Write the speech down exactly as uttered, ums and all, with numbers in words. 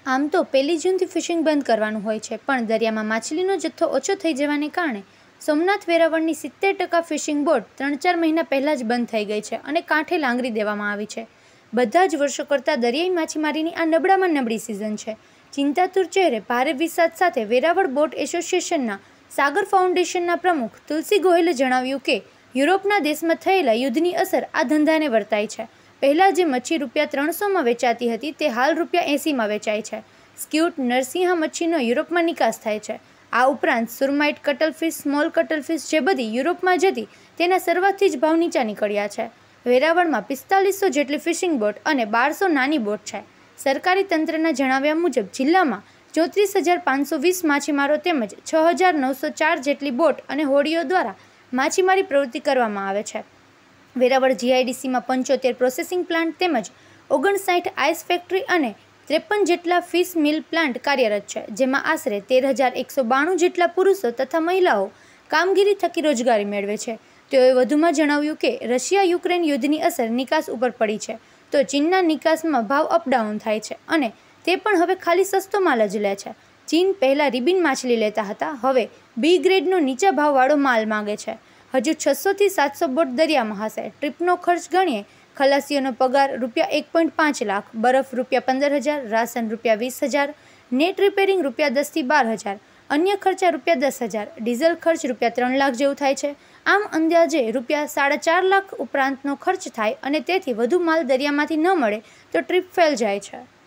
આમ તો પહેલી જૂનથી ફિશિંગ બંધ કરવાનું હોય છે, પણ દરિયામાં માછલીનો જથ્થો ઓછો થઈ જવાને કારણે સોમનાથ વેરાવળની સિત્તેર ટકા ફિશિંગ બોટ ત્રણ ચાર મહિના પહેલાં જ બંધ થઈ ગઈ છે અને કાંઠે લાંગરી દેવામાં આવી છે. બધા જ વર્ષો કરતાં દરિયાઈ માછીમારીની આ નબળામાં નબળી સિઝન છે. ચિંતાતુર ચહેરે ભારે વિષાદ સાથે વેરાવળ બોટ એસોસિએશનના સાગર ફાઉન્ડેશનના પ્રમુખ તુલસી ગોહિલે જણાવ્યું કે યુરોપના દેશમાં થયેલા યુદ્ધની અસર આ ધંધાને વર્તાય છે. પહેલાં જે મચ્છી રૂપિયા ત્રણસોમાં વેચાતી હતી તે હાલ રૂપિયા એંસીમાં વેચાય છે. સ્ક્યુટ, નરસિંહા મચ્છીનો યુરોપમાં નિકાસ થાય છે. આ ઉપરાંત સુરમાઇટ, કટલફિશ, સ્મોલ કટલફિશ જે બધી યુરોપમાં જતી તેના શરૂઆતથી જ ભાવ નીચા નીકળ્યા છે. વેરાવળમાં પિસ્તાલીસો જેટલી ફિશિંગ બોટ અને બારસો નાની બોટ છે. સરકારી તંત્રના જણાવ્યા મુજબ જિલ્લામાં ચોત્રીસ હજાર પાંચસો વીસ માછીમારો તેમજ છ હજાર નવસો ચાર જેટલી બોટ અને હોડીઓ દ્વારા માછીમારી પ્રવૃત્તિ કરવામાં આવે છે. વેરાવળ જીઆઈડીસીમાં પંચોતેર પ્રોસેસિંગ પ્લાન્ટ તેમજ ઓગણસાઠ આઈસ ફેક્ટરી અને ત્રેપન જેટલા ફિશ મિલ પ્લાન્ટ કાર્યરત છે, જેમાં આશરે તેર હજાર એકસો બાણું જેટલા પુરુષો તથા મહિલાઓ કામગીરી થકી રોજગારી મેળવે છે. તેઓએ વધુમાં જણાવ્યું કે રશિયા યુક્રેન યુદ્ધની અસર નિકાસ ઉપર પડી છે, તો ચીનના નિકાસમાં ભાવ અપડાઉન થાય છે અને તે પણ હવે ખાલી સસ્તો માલ જ લે છે. ચીન પહેલાં રિબિન માછલી લેતા હતા, હવે બી ગ્રેડનો નીચા ભાવવાળો માલ માંગે છે. હજુ છસોથી સાતસો બોટ દરિયામાં હશે. ટ્રીપનો ખર્ચ ગણીએ ખલાસીઓનો પગાર રૂપિયા એક પોઈન્ટ પાંચ લાખ, બરફ રૂપિયા પંદર હજાર, રાશન રૂપિયા વીસ હજાર, નેટ રિપેરિંગ રૂપિયા દસથી બાર હજાર, અન્ય ખર્ચા રૂપિયા દસ હજાર, ડીઝલ ખર્ચ રૂપિયા ત્રણ લાખ જેવું થાય છે. આમ અંદાજે રૂપિયા સાડા ચાર લાખ ઉપરાંતનો ખર્ચ થાય અને તેથી વધુ માલ દરિયામાંથી ન મળે તો ટ્રીપ ફેલ જાય છે.